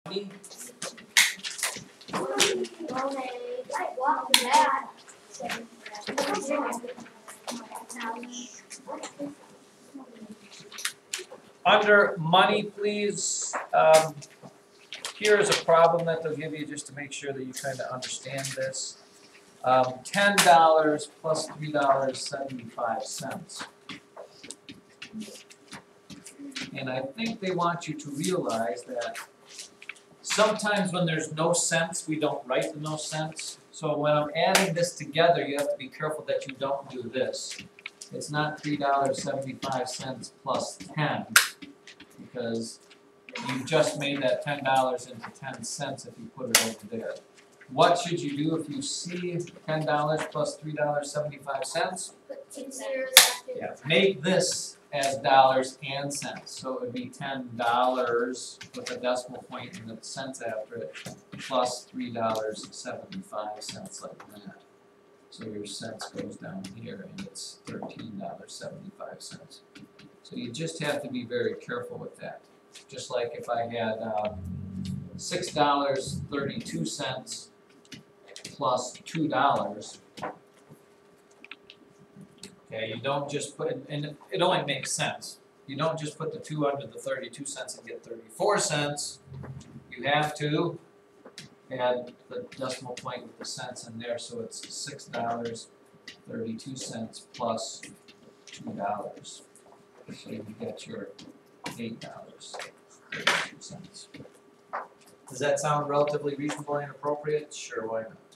me? Under money, please, here's a problem that they'll give you just to make sure that you kind of understand this. $10 plus $3.75. And I think they want you to realize that sometimes when there's no cents, we don't write the no cents. So when I'm adding this together, you have to be careful that you don't do this. It's not $3.75 plus 10, because you just made that $10 into 10 cents if you put it over there. What should you do if you see $10 plus $3.75? Put 2 zeros after. Yeah, make this as dollars and cents. So it would be $10 with a decimal point and the cents after it, plus $3.75 like that. So your cents goes down here and it's $13.75. So you just have to be very careful with that. Just like if I had $6.32 plus $2. Okay, you don't just put it, and it only makes sense. You don't just put the 2 under the 32 cents and get 34 cents. You have to add the decimal point with the cents in there, so it's $6.32 plus $2. So you get your $8.32. Does that sound relatively reasonable and appropriate? Sure, why not?